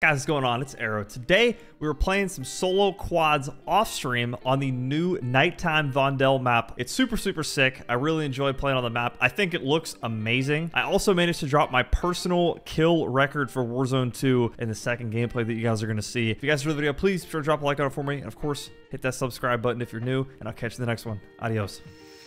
Guys, what's going on? It's Arrow. Today, we were playing some solo quads off stream on the new Nighttime Vondel map. It's super sick. I really enjoyed playing on the map. I think it looks amazing. I also managed to drop my personal kill record for Warzone 2 in the second gameplay that you guys are going to see. If you guys enjoyed the video, please be sure to drop a like on it for me. And of course, hit that subscribe button if you're new, and I'll catch you in the next one. Adios.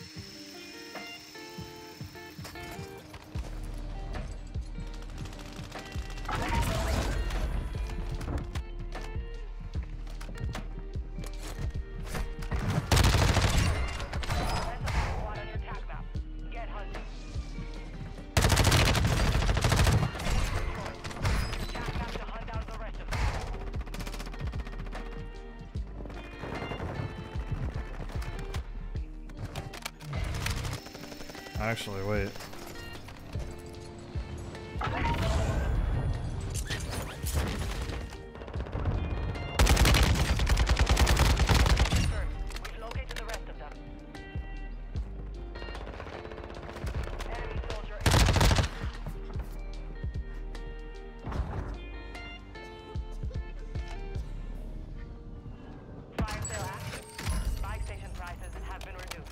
Actually, wait. We've located the rest of them. Enemy soldier. Fire sale active. Buy station prices have been reduced.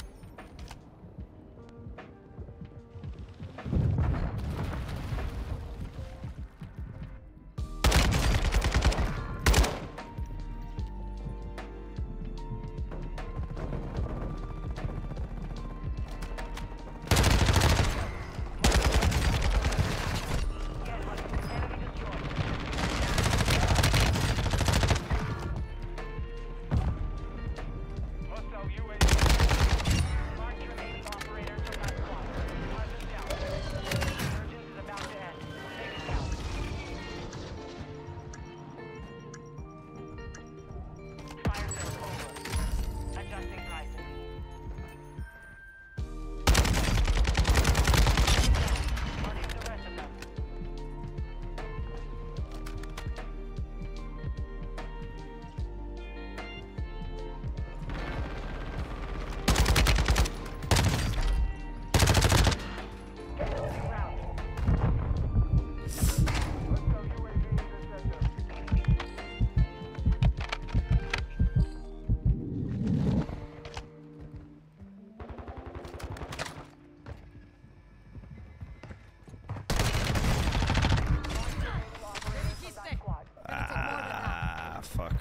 Fuck.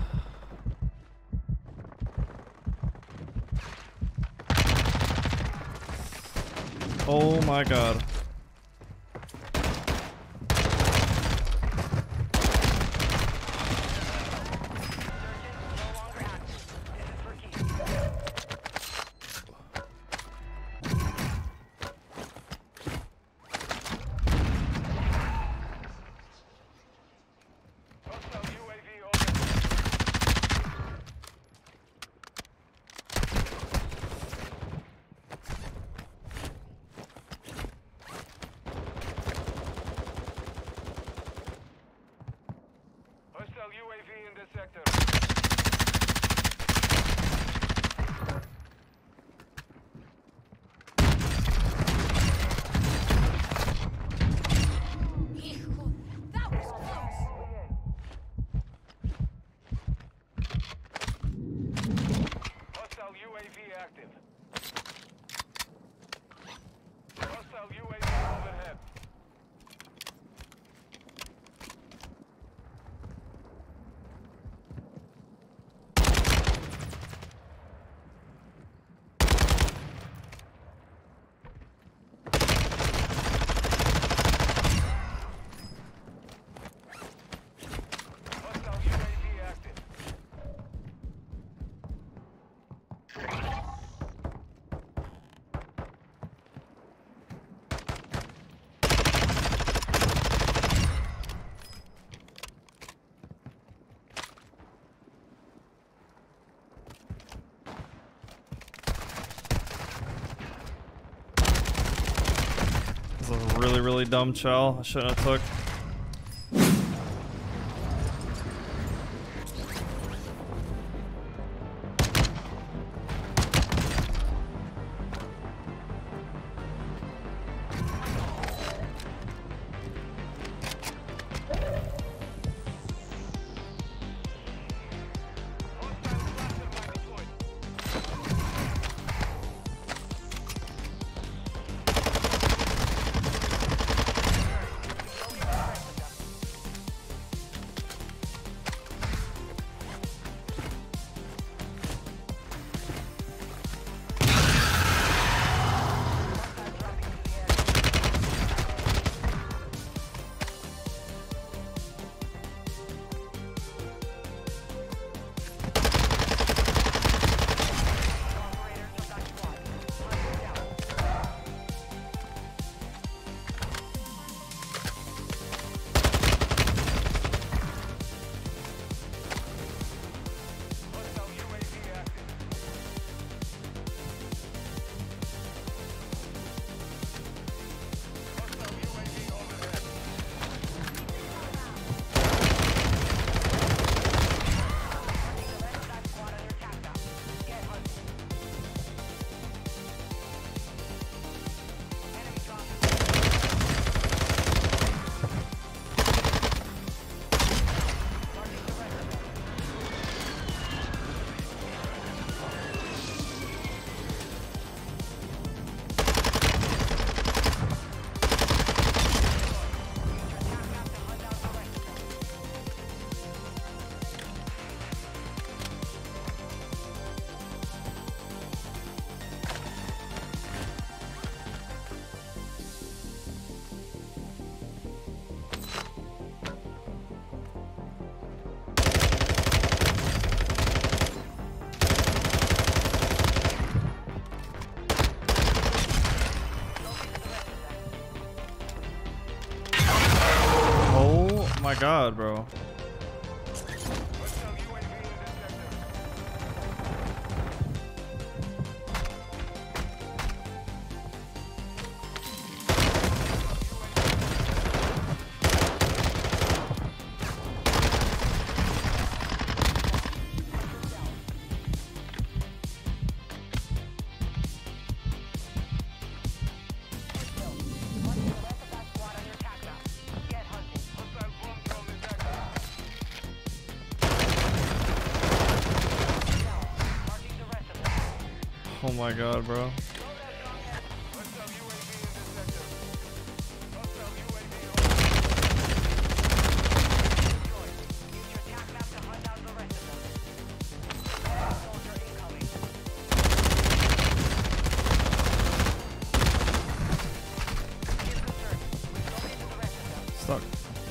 Oh my god. UAV in this sector. That was close. Hostile UAV active. Hostile UAV overhead. This is a really dumb chow. I shouldn't have took. god, bro. Oh my god, bro. Stuck.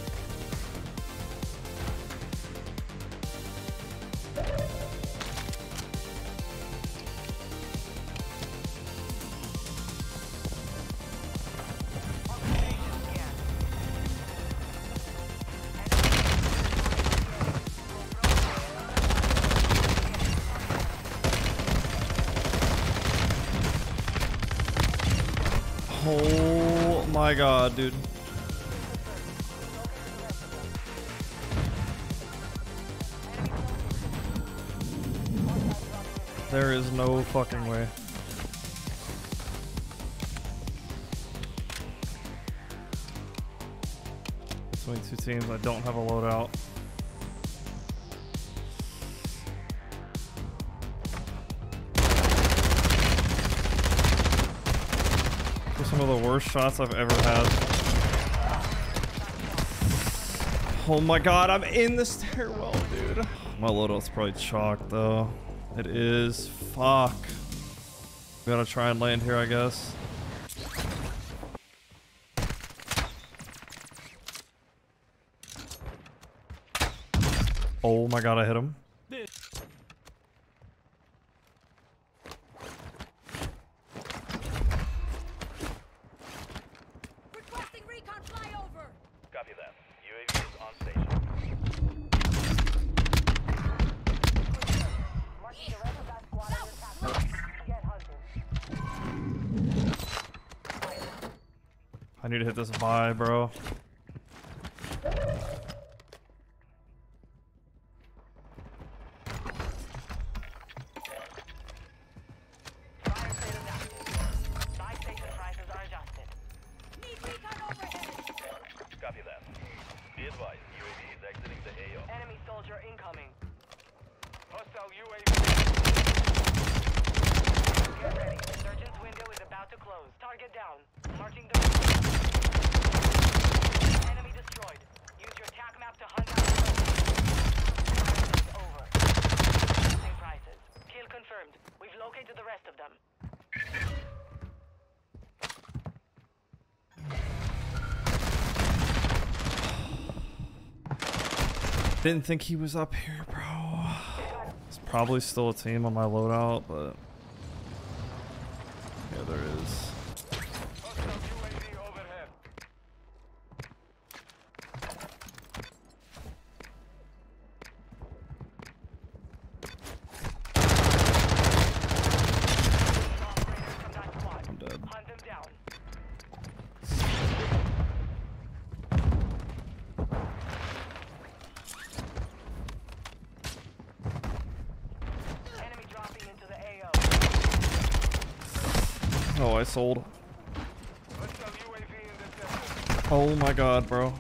Oh my god, dude. There is no fucking way. Between two teams, I don't have a loadout. Those are some of the worst shots I've ever had. Oh my god, I'm in the stairwell, dude. My loadout's probably chalked though. It is. Fuck. We gotta try and land here, I guess. Oh my god, I hit him. Requesting recon flyover. Copy that. UAV is on station. I need to hit this buy, bro. Copy that. Be advised, UAV is exiting the AO. Enemy soldier incoming. Hostile UAV. Get ready. Insurgent's window is about to close. Target down. Marching the enemy destroyed. Use your TAC map to hunt down the is over. Same prices. Kill confirmed. We've located the rest of them. Didn't think he was up here, bro. There's probably still a team on my loadout, but yeah, there is. Hostile UAV overhead. From that squad. I'm dead. Hunt them down. Enemy dropping into the AO. Oh, I sold. Hostile UAV in the sector. Oh my god, bro.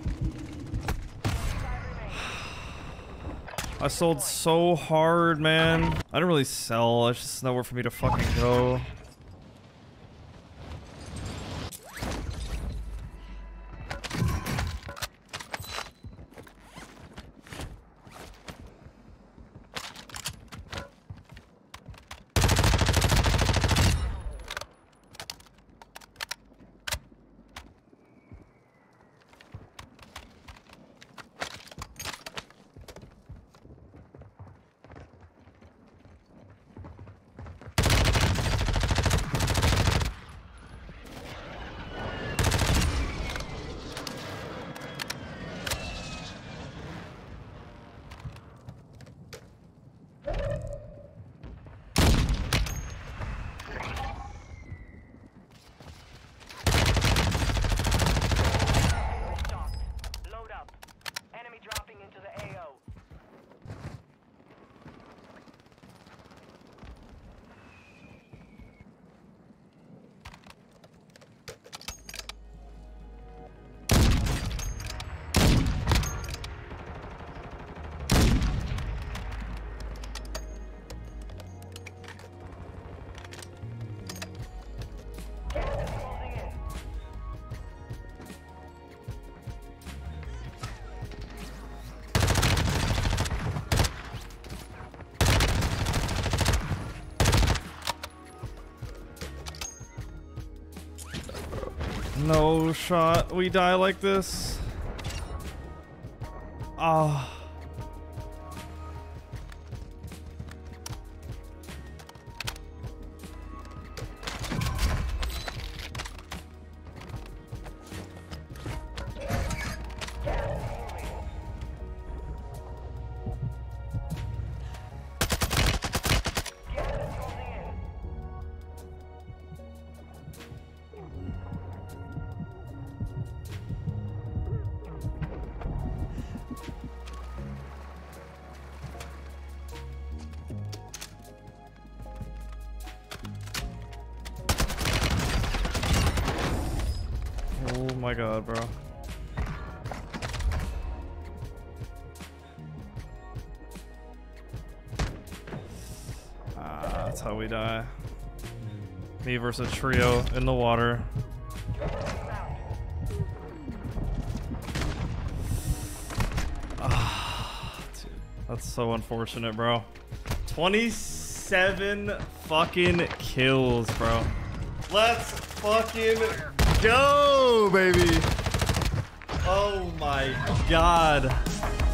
I sold so hard, man. I didn't really sell. It's just nowhere for me to fucking go. No shot. We die like this. Ah. Oh my god, bro. Ah, that's how we die. Me versus trio in the water. Ah, dude, that's so unfortunate, bro. 27 fucking kills, bro. Let's fucking go, baby. Oh my god.